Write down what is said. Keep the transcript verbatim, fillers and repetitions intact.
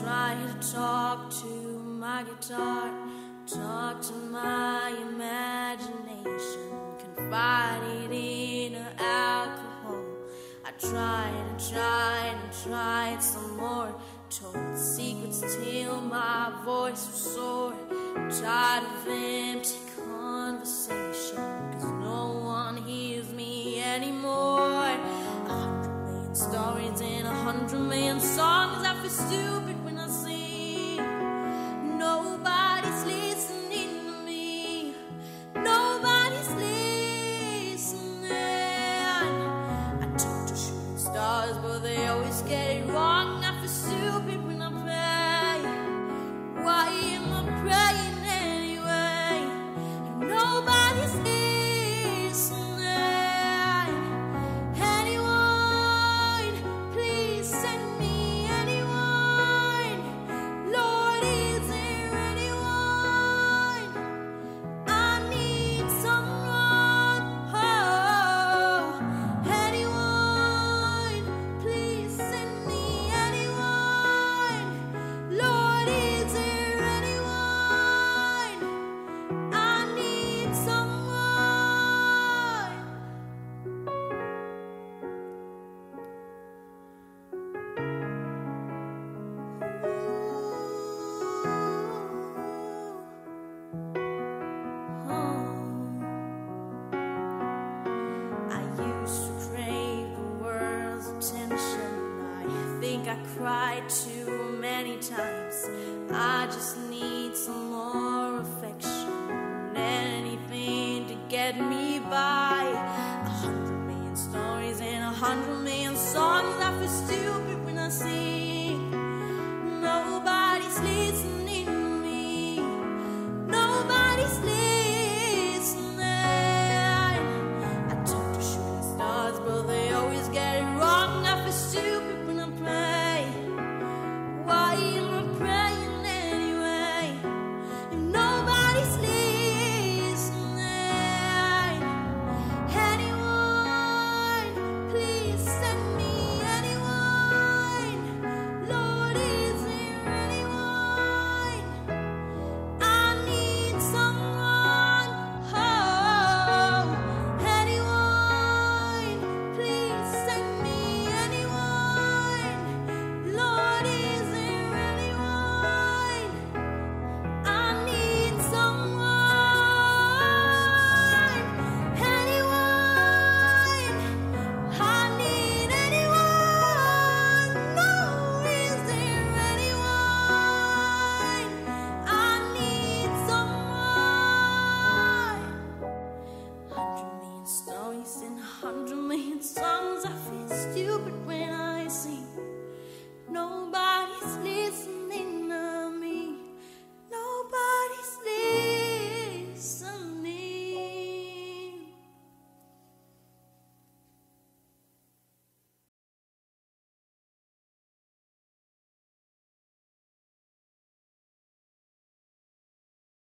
try to talk to my guitar, talk to my imagination, confided in alcohol. I tried and tried and tried some more, told secrets till my voice was sore. Tired of empty conversation, cause no one hears me anymore. A hundred million stories in a hundred million songs. I feel stupid when I sing. Nobody's listening to me. Nobody's listening. I talk to shooting stars, but they always get it wrong. I feel stupid when I pray. Why am I praying anyway? Nobody's listening. Anyone, please send me anyone. Lord, is there anyone? I need someone. Oh, anyone, please send me anyone. Lord, is there anyone? I need someone. I used to crave the world's attention. I think I cried too many times. I just need some more affection, anything to get me by. A hundred million stories and a hundred million songs. I feel stupid when I sing.